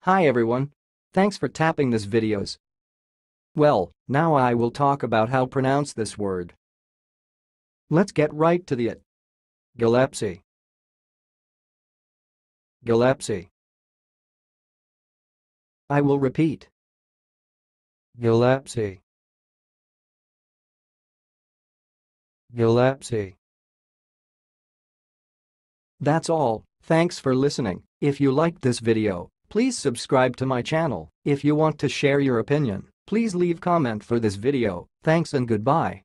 Hi everyone. Thanks for tapping this videos. Well, now I will talk about how pronounce this word. Let's get right to it. Gillepsie. Gillepsie. I will repeat. Gillepsie. Gillepsie. That's all. Thanks for listening. If you liked this video, please subscribe to my channel. If you want to share your opinion, please leave comment for this video. Thanks and goodbye.